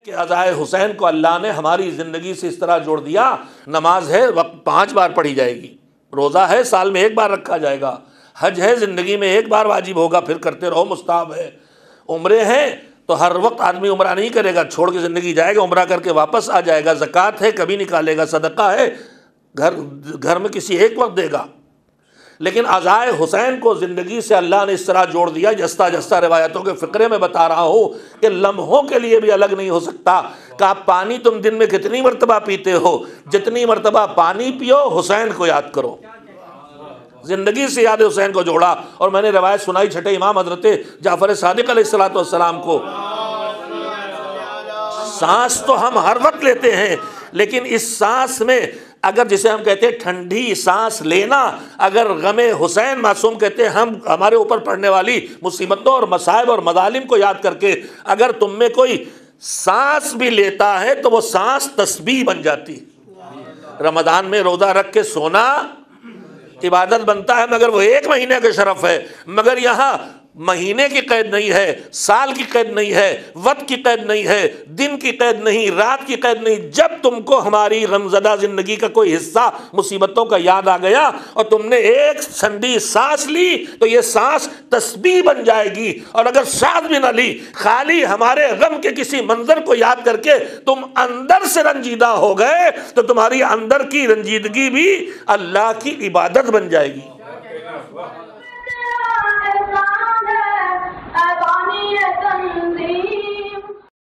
کہ عزائے حسین کو اللہ نے ہماری زندگی سے اس طرح جوڑ دیا، نماز ہے وقت 5 بار پڑھی جائے گی، روزہ ہے سال میں 1 بار رکھا جائے گا، حج ہے زندگی میں 1 بار واجب ہوگا پھر کرتے رہو مستحب ہے، عمرے ہیں تو ہر وقت آدمی عمرہ نہیں کرے گا، چھوڑ کے زندگی جائے گا، عمرہ کر کے واپس آ جائے گا، زکوٰۃ ہے کبھی نکالے گا، صدقہ ہے گھر میں کسی ایک وقت دے گا۔ لیکن عزائے حسین کو زندگی سے اللہ نے اس طرح جوڑ دیا، جستا جستا روایتوں کے فقرے میں بتا رہا ہوں کہ لمحوں کے لیے بھی الگ نہیں ہو سکتا کہ آپ پانی تم دن میں کتنی مرتبہ پیتے ہو، جتنی مرتبہ پانی پیو حسین کو یاد کرو۔ زندگی سے یاد حسین کو جوڑا، اور میں نے روایت سنائی چھٹے امام حضرت جعفر صادق علیہ السلام کو، سانس تو ہم ہر وقت لیتے ہیں لیکن اس سانس میں اگر جسے ہم کہتے ہیں ٹھنڈی سانس لینا، اگر غم حسین معصوم کہتے ہیں ہم ہمارے اوپر پڑنے والی مصیبتوں اور مصائب اور مظالم کو یاد کر کے اگر تم میں کوئی سانس بھی لیتا ہے تو وہ سانس تسبیح بن جاتی ہے۔ رمضان میں روزہ رکھ کے سونا عبادت بنتا ہے مگر وہ 1 مہینے کا شرف ہے، مگر یہاں مہینے کی قید نہیں ہے، سال کی قید نہیں ہے، وقت کی قید نہیں ہے، دن کی قید نہیں، رات کی قید نہیں۔ جب تم کو ہماری غمزدہ زندگی کا کوئی حصہ مصیبتوں کا یاد آ گیا اور تم نے ایک ٹھنڈی سانس لی تو یہ سانس تسبیح بن جائے گی، اور اگر سانس بھی نہ لی، خالی ہمارے غم کے کسی منظر کو یاد کر کے تم اندر سے رنجیدہ ہو گئے تو تمہاری اندر کی رنجیدگی بھی اللہ کی عبادت بن جائے گی۔